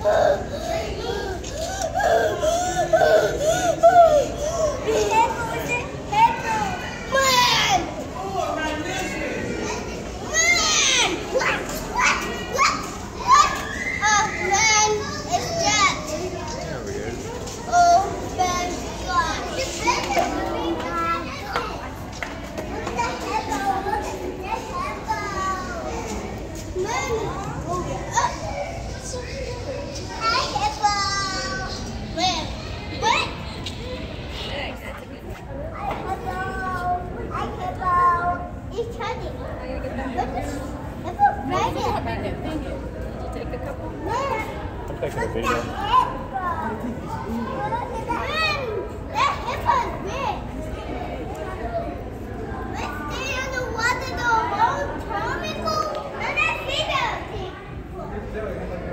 I'm taking a video. That hippo is big. Let's stay on the water the whole tropical. And I see that.